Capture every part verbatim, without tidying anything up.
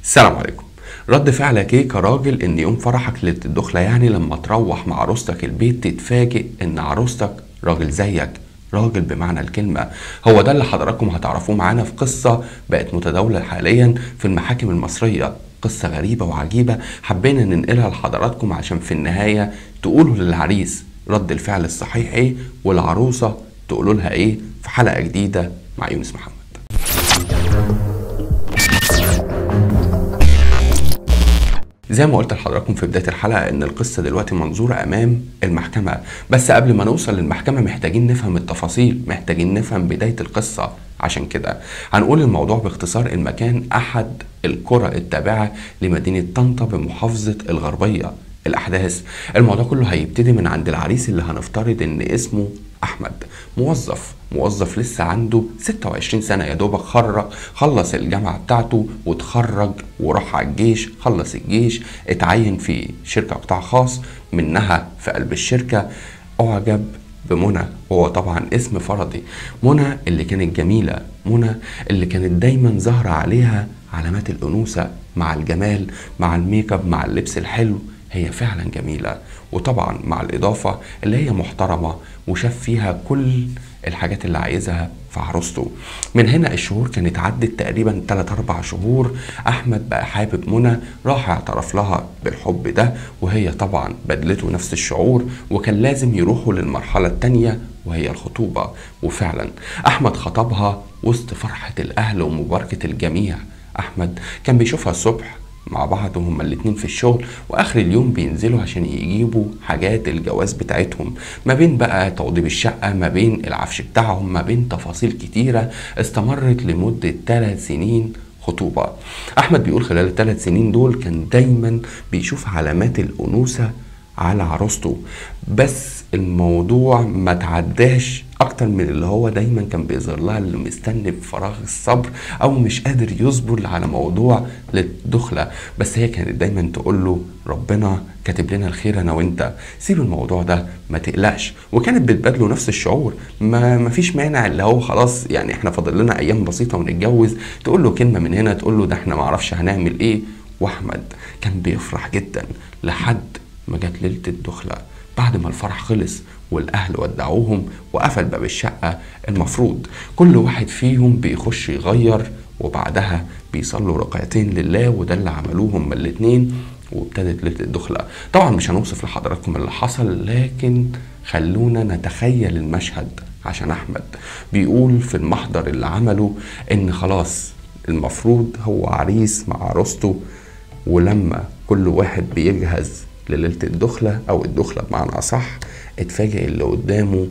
السلام عليكم. رد فعلك ايه كراجل ان يوم فرحك ليلة الدخلة، يعني لما تروح مع عروستك البيت تتفاجئ ان عروستك راجل زيك، راجل بمعنى الكلمة. هو ده اللي حضراتكم هتعرفوه معانا في قصة بقت متداولة حاليا في المحاكم المصرية، قصة غريبة وعجيبة حبينا ننقلها لحضراتكم عشان في النهاية تقولوا للعريس رد الفعل الصحيح ايه، والعروسة تقولوا لها ايه في حلقة جديدة مع يونس محمد. زي ما قلت لحضراتكم في بداية الحلقة ان القصة دلوقتي منظورة امام المحكمة، بس قبل ما نوصل للمحكمة محتاجين نفهم التفاصيل، محتاجين نفهم بداية القصة. عشان كده هنقول الموضوع باختصار. المكان احد القرى التابعة لمدينة طنطا بمحافظة الغربية. الاحداث الموضوع كله هيبتدي من عند العريس اللي هنفترض ان اسمه احمد، موظف موظف لسه عنده ستة وعشرين سنة، يا دوبك خرج خلص الجامعة بتاعته واتخرج وراح على الجيش، خلص الجيش اتعين في شركة قطاع خاص، منها في قلب الشركة اعجب بمنى، وهو طبعا اسم فرضي. منى اللي كانت جميلة، منى اللي كانت دايما ظاهرة عليها علامات الأنوثة مع الجمال، مع الميك اب، مع اللبس الحلو. هي فعلا جميلة، وطبعا مع الإضافة اللي هي محترمة وشاف فيها كل الحاجات اللي عايزها في عروسته. من هنا الشهور كانت عدت تقريبا تلاتة اربعة شهور. احمد بقى حابب منى، راح اعترف لها بالحب ده، وهي طبعا بدلته نفس الشعور، وكان لازم يروحوا للمرحلة التانية وهي الخطوبة. وفعلا احمد خطبها وسط فرحة الاهل ومباركة الجميع. احمد كان بيشوفها الصبح مع بعض وهما الاتنين في الشغل، واخر اليوم بينزلوا عشان يجيبوا حاجات الجواز بتاعتهم، ما بين بقى توضيب الشقة، ما بين العفش بتاعهم، ما بين تفاصيل كتيرة استمرت لمدة ثلاث سنين خطوبة. احمد بيقول خلال الثلاث سنين دول كان دايما بيشوف علامات الانوثة على عروسته، بس الموضوع ما تعداش اكتر من اللي هو دايما كان بيظهر لها، اللي مستني بفراغ الصبر او مش قادر يصبر على موضوع للدخله. بس هي كانت دايما تقول له ربنا كاتب لنا الخير انا وانت، سيب الموضوع ده ما تقلقش. وكانت بتبادله نفس الشعور، ما ما فيش مانع اللي هو خلاص يعني احنا فاضل لنا ايام بسيطه ونتجوز، تقول له كلمه من هنا تقول له ده احنا ما اعرفش هنعمل ايه. واحمد كان بيفرح جدا لحد ما جت ليله الدخله. بعد ما الفرح خلص والاهل ودعوهم وقفل باب الشقه، المفروض كل واحد فيهم بيخش يغير وبعدها بيصلوا ركعتين لله، وده اللي عملوه هما الاتنين، وابتدت ليله الدخله. طبعا مش هنوصف لحضراتكم اللي حصل، لكن خلونا نتخيل المشهد. عشان احمد بيقول في المحضر اللي عمله ان خلاص المفروض هو عريس مع عروسته، ولما كل واحد بيجهز لليلة الدخلة أو الدخلة بمعنى أصح، اتفاجئ اللي قدامه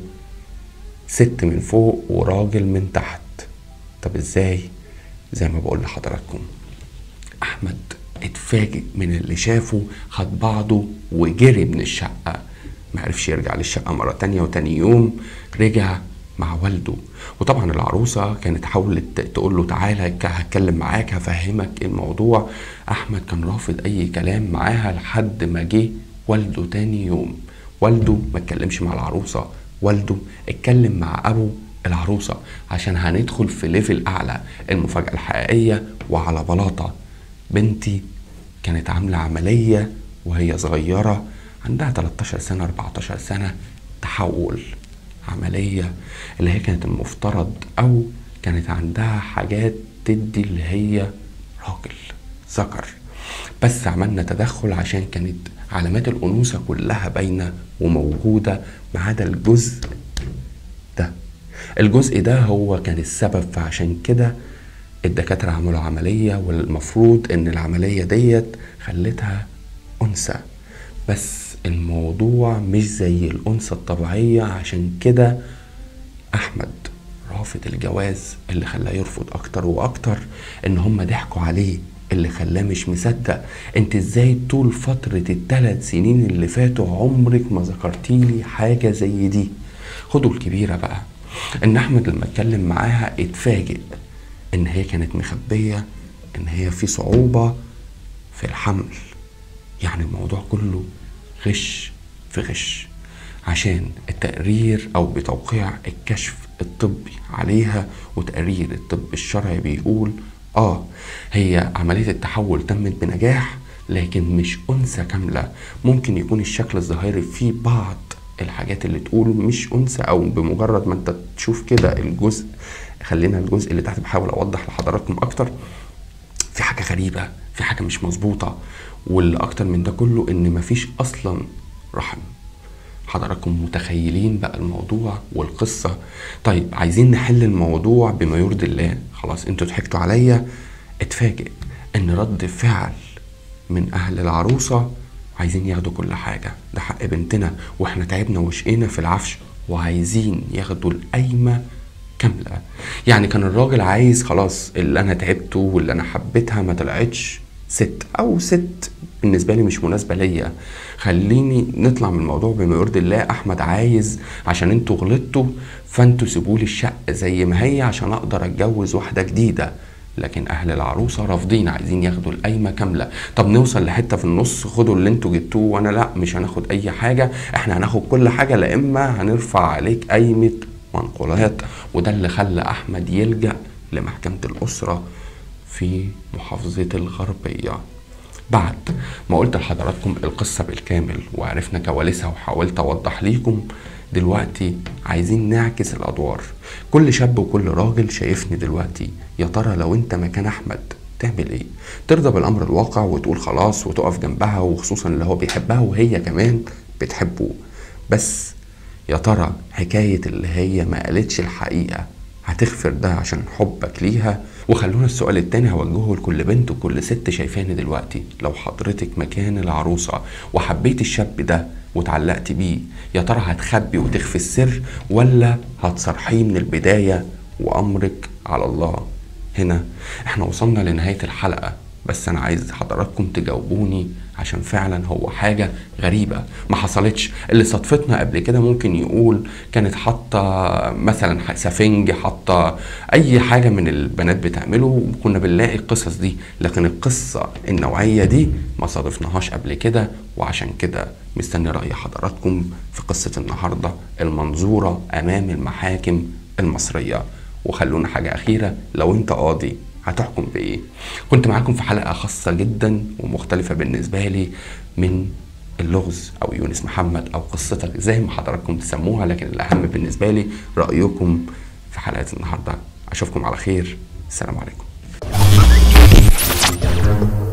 ست من فوق وراجل من تحت. طب ازاي؟ زي ما بقول لحضراتكم، أحمد اتفاجئ من اللي شافه، خد بعضه وجري من الشقة، معرفش يرجع للشقة مرة تانية. وتاني يوم رجع مع والده، وطبعا العروسة كانت حاولت تقول له تعالى هتكلم معاك هفهمك الموضوع. احمد كان رافض اي كلام معاها لحد ما جه والده تاني يوم. والده ما اتكلمش مع العروسة، والده اتكلم مع ابو العروسة عشان هندخل في ليفل اعلى، المفاجأة الحقيقية وعلى بلاطة. بنتي كانت عاملة عملية وهي صغيرة، عندها تلتاشر سنة اربعتاشر سنة، تحول عملية اللي هي كانت المفترض او كانت عندها حاجات تدي اللي هي راجل ذكر، بس عملنا تدخل عشان كانت علامات الانوثة كلها باينة وموجودة ما عدا الجزء ده. الجزء ده هو كان السبب، فعشان كده الدكاترة عملوا عملية، والمفروض ان العملية ديت خلتها انثى، بس الموضوع مش زي الأنثى الطبيعية. عشان كده أحمد رافض الجواز، اللي خلاه يرفض أكتر وأكتر إن هم ضحكوا عليه، اللي خلاه مش مصدق. انت ازاي طول فترة الثلاث سنين اللي فاتوا عمرك ما ذكرتيلي حاجة زي دي؟ خدوا الكبيرة بقى، إن أحمد لما اتكلم معاها اتفاجئ إن هي كانت مخبية إن هي في صعوبة في الحمل. يعني الموضوع كله غش في غش، عشان التقرير او بتوقيع الكشف الطبي عليها، وتقرير الطب الشرعي بيقول اه هي عملية التحول تمت بنجاح، لكن مش أنثى كاملة. ممكن يكون الشكل الظاهري فيه بعض الحاجات اللي تقول مش أنثى، أو بمجرد ما انت تشوف كده الجزء، خلينا الجزء اللي تحت بحاول أوضح لحضراتكم أكتر، في حاجة غريبة، في حاجة مش مظبوطة. واللي أكتر من ده كله إن مفيش أصلا رحم. حضراتكم متخيلين بقى الموضوع والقصة؟ طيب عايزين نحل الموضوع بما يرضي الله. خلاص انتوا ضحكتوا عليا. اتفاجئ ان رد فعل من اهل العروسة عايزين ياخدوا كل حاجة، ده حق بنتنا واحنا تعبنا وشقينا في العفش، وعايزين ياخدوا القايمة كاملة. يعني كان الراجل عايز خلاص، اللي انا تعبته واللي انا حبيتها ما طلعتش ست، او ست بالنسبة لي مش مناسبة ليا، خليني نطلع من الموضوع بما يرضي الله. احمد عايز عشان انتوا غلطتوا فانتوا سيبولي الشقة زي ما هي عشان اقدر اتجوز واحدة جديدة. لكن اهل العروسة رافضين، عايزين ياخدوا القايمة كاملة. طب نوصل لحتة في النص، خدوا اللي انتوا جبتوه وانا لا، مش هناخد اي حاجة، احنا هناخد كل حاجة، لا اما هنرفع عليك قايمة منقولات. وده اللي خلى احمد يلجأ لمحكمة الاسرة في محافظة الغربية. بعد ما قلت لحضراتكم القصة بالكامل وعرفنا كواليسها وحاولت اوضح ليكم، دلوقتي عايزين نعكس الادوار. كل شاب وكل راجل شايفني دلوقتي، يا ترى لو انت مكان احمد تعمل ايه؟ ترضى بالامر الواقع وتقول خلاص وتقف جنبها، وخصوصا اللي هو بيحبها وهي كمان بتحبه، بس يا ترى حكاية اللي هي ما قالتش الحقيقة هتغفر ده عشان حبك ليها؟ وخلونا السؤال التاني هوجهه لكل بنت وكل ست شايفاني دلوقتي، لو حضرتك مكان العروسة وحبيت الشاب ده وتعلقت بيه، يا ترى هتخبي وتخفي السر ولا هتصرحيه من البداية وأمرك على الله؟ هنا احنا وصلنا لنهاية الحلقة، بس انا عايز حضراتكم تجاوبوني عشان فعلا هو حاجة غريبة ما حصلتش. اللي صدفتنا قبل كده ممكن يقول كانت حاطة مثلا سفنج، حاطة اي حاجة من البنات بتعمله، وكنا بنلاقي القصص دي، لكن القصة النوعية دي ما صادفناهاش قبل كده. وعشان كده مستني رأي حضراتكم في قصة النهاردة المنظورة امام المحاكم المصرية. وخلونا حاجة اخيرة، لو انت قاضي هتحكم بايه؟ كنت معاكم في حلقة خاصة جدا ومختلفة بالنسبة لي من اللغز او يونس محمد او قصتك زي ما حضراتكم تسموها، لكن الاهم بالنسبة لي رأيكم في حلقة النهاردة. اشوفكم على خير، السلام عليكم.